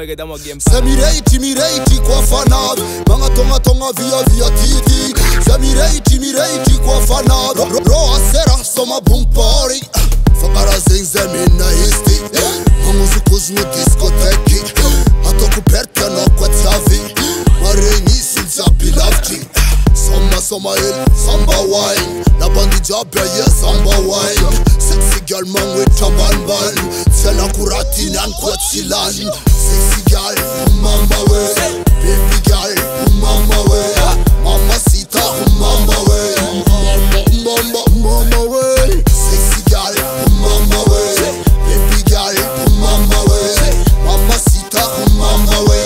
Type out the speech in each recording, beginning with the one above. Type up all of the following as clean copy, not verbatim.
sabes que estamos aquí en Se mireiti kwa fanado Manga tonga via titi Se mireiti kwa fanado Roa sera soma boom party Fakara zinze mina histi Mamuzikus no discoteki Atoku perke no kwa tsavi Mareini sinza pilavki Soma il, samba wine La bandi jabia ye samba wine Sexy girl man with chaban ban Tela kuratin and kwa chilan Sexy girl, mama we Baby girl, mama we Mama sita, mama we Mama we Sexy girl, mama we Baby girl, mama we Mama sita, mama we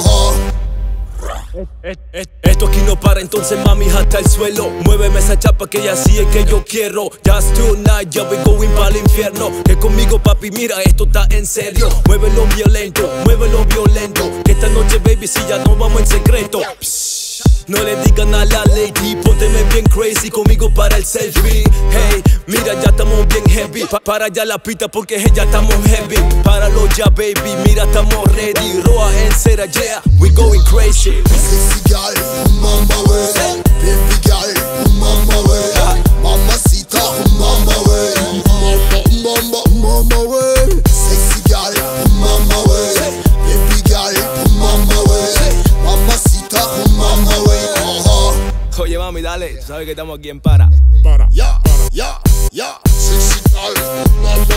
Esto aquí no para, entonces mami hasta el suelo. Muéveme esa chapa que ya sí es que yo quiero. Just tonight, ya we going pa'l infierno. Que conmigo papi, mira, esto está en serio. Muévelo violento, que esta noche baby si ya no vamos en secreto. No le digan a la lady, pónteme bien crazy conmigo para el selfie. Hey, mira ya estamos bien heavy. Para ya la pista porque ya estamos heavy. Páralo ya baby, mira estamos ready. Roa en cera, yeah, we going crazy. Sexy girl, mama we Baby girl, mama we Mamacita, mama we Mama we Sexy girl, mama we Baby girl, mama we Mamacita, mama we Oye mami, dale, sabes que estamos aquí en para. Ya, sexy girl, mama